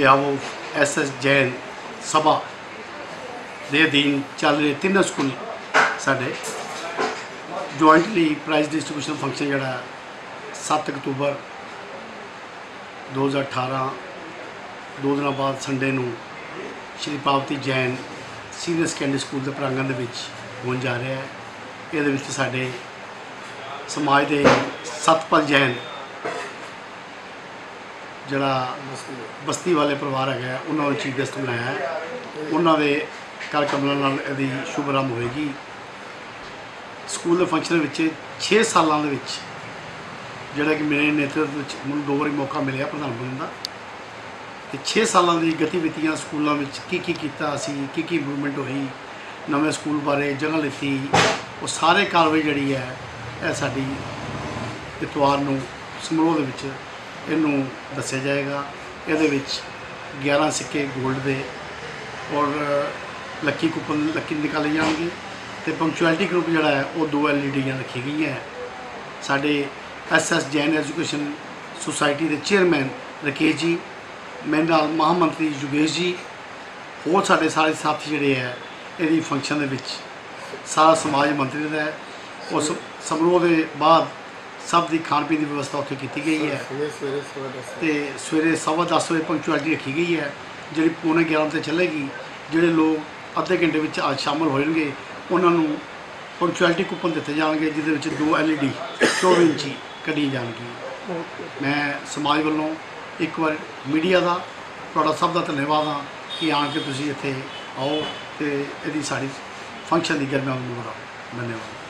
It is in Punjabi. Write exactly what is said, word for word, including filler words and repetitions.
behalf of S S Jain Sabha ਦੇ ਅਧੀਨ ਚੱਲ ਰਹੇ ਤਿੰਨ ਸਕੂਲ ਸਾਡੇ ਜੁਆਇੰਟਲੀ ਪ੍ਰਾਈਜ਼ ਡਿਸਟ੍ਰੀਬਿਊਸ਼ਨ ਫੰਕਸ਼ਨ ਜਿਹੜਾ ਸੱਤ ਅਕਤੂਬਰ ਦੋ ਹਜ਼ਾਰ ਅਠਾਰਾਂ ਦੋ ਦਿਨਾਂ ਬਾਅਦ ਸੰਡੇ ਨੂੰ Shri Parvati Jain senior secondary school ਦੇ ਪ੍ਰਾਂਗਣ ਦੇ ਵਿੱਚ ਹੋਣ ਜਾ ਰਿਹਾ ਹੈ। ਇਹਦੇ ਵਿੱਚ ਸਾਡੇ ਸਮਾਜ ਦੇ ਸਤਪਾਲ ਜੈਨ ਜਿਹੜਾ ਬਸਤੀ ਵਾਲੇ ਪਰਿਵਾਰ ਹੈਗਾ ਉਹਨਾਂ ਨੂੰ ਚੀਫ ਗੈਸਟ ਬਣਾਇਆ ਹੈ। ਉਹਨਾਂ ਦੇ ਕਰ ਕਮਲਾਂ ਨਾਲ ਇਹਦੀ ਸ਼ੁਭ ਆਰੰਭ ਹੋਏਗੀ। ਸਕੂਲ ਦੇ ਫੰਕਸ਼ਨ ਵਿੱਚ ਛੇ ਸਾਲਾਂ ਦੇ ਵਿੱਚ ਜਿਹੜਾ ਕਿ ਮੇਰੇ ਨੇਤਰਤਵ ਵਿੱਚ ਮੈਨੂੰ ਦੋ ਵਾਰੀ ਮੌਕਾ ਮਿਲਿਆ ਪ੍ਰਧਾਨ ਬਣਨ ਦਾ, ਤੇ ਛੇ ਸਾਲਾਂ ਦੀ ਗਤੀਵਿਧੀਆਂ ਸਕੂਲਾਂ ਵਿੱਚ ਕੀ ਕੀ ਕੀਤਾ ਅਸੀਂ, ਕੀ ਕੀ ਇੰਪਰੂਵਮੈਂਟ ਹੋਈ, ਨਵੇਂ ਸਕੂਲ ਬਾਰੇ ਜਗ੍ਹਾ ਲਿੱਤੀ, ਉਹ ਸਾਰੇ ਕਾਰਵਾਈ ਜਿਹੜੀ ਹੈ ਇਹ ਸਾਡੀ ਇਤਵਾਰ ਨੂੰ ਸਮਾਰੋਹ ਦੇ ਵਿੱਚ ਇਹਨੂੰ ਦੱਸਿਆ ਜਾਏਗਾ। ਇਹਦੇ ਵਿੱਚ ਗਿਆਰਾਂ ਸਿੱਕੇ ਗੋਲਡ ਦੇ ਔਰ ਲੱਕੀ ਕੂਪਨ ਲੱਕੀ ਨਿਕਾਲੇ ਜਾਣਗੇ, ਤੇ ਪੰਕਚੁਅਲਿਟੀ ਗਰੁੱਪ ਜਿਹੜਾ ਹੈ ਉਹ ਦੋ ਐਲ ਈ ਡੀਆਂ ਰੱਖੀ ਗਈਆਂ ਹੈ। ਸਾਡੇ S S Jain education society ਦੇ ਚੇਅਰਮੈਨ ਰਕੇਸ਼ ਜੀ, ਮੇਰੇ ਨਾਲ ਮਹਾਮੰਤਰੀ ਯੋਗੇਸ਼ ਜੀ, ਹੋਰ ਸਾਡੇ ਸਾਰੇ ਸਾਥੀ ਜਿਹੜੇ ਹੈ ਇਹਦੀ ਫੰਕਸ਼ਨ ਦੇ ਵਿੱਚ ਸਾਰਾ ਸਮਾਜ ਮੰਤਰੀ ਦਾ ਹੈ। ਉਸ ਸਮਾਰੋਹ ਦੇ ਬਾਅਦ ਸਭ ਦੀ ਖਾਣ ਪੀਣ ਦੀ ਵਿਵਸਥਾ ਉੱਥੇ ਕੀਤੀ ਗਈ ਹੈ, ਤੇ ਸਵੇਰੇ ਸਵਾ ਦਸ ਵਜੇ ਪੰਕਚੁਅਲਿਟੀ ਰੱਖੀ ਗਈ ਹੈ ਜਿਹੜੀ ਪੌਣੇ ਗਿਆਰਾਂ 'ਤੇ ਚੱਲੇਗੀ। ਜਿਹੜੇ ਲੋਕ ਅੱਧੇ ਘੰਟੇ ਵਿੱਚ ਅੱਜ ਸ਼ਾਮਲ ਹੋਣਗੇ ਉਹਨਾਂ ਨੂੰ ਪੰਕਚੁਅਲਿਟੀ ਕੂਪਨ ਦਿੱਤੇ ਜਾਣਗੇ, ਜਿਹਦੇ ਵਿੱਚ ਦੋ ਐਲ ਈ ਡੀ ਚੌਵੀ ਇੰਚੀ ਕੱਢੀ ਜਾਣਗੀਆਂ। ਮੈਂ ਸਮਾਜ ਵੱਲੋਂ ਇੱਕ ਵਾਰ ਮੀਡੀਆ ਦਾ ਤੁਹਾਡਾ ਸਭ ਦਾ ਧੰਨਵਾਦ ਹਾਂ ਕਿ ਆਣ ਕੇ ਤੁਸੀਂ ਇੱਥੇ ਆਓ ਤੇ ਇਹਦੀ ਸਾਡੀ ਫੰਕਸ਼ਨ ਦੀ ਗਰਮਾ ਨੂੰ ਬਣਾਓ। ਧੰਨਵਾਦ।